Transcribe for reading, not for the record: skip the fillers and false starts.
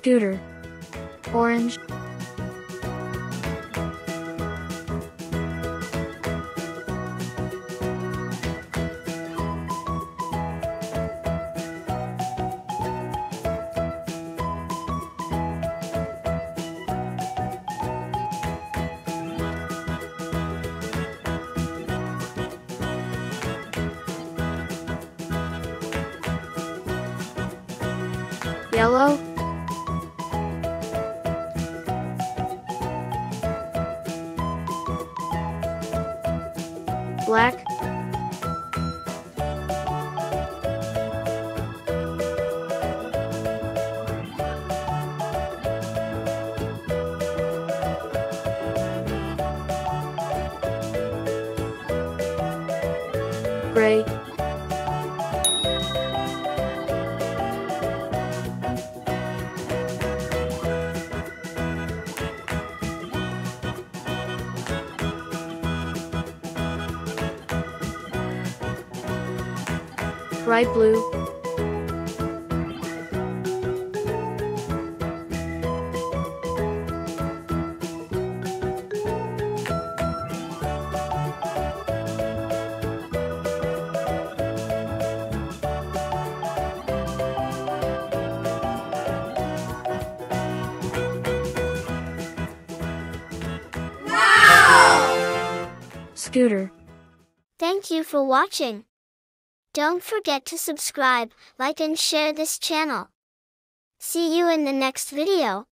Scooter. Orange. Yellow. Black. Gray. Bright blue. Scooter. Thank you for watching. Don't forget to subscribe, like and share this channel. See you in the next video.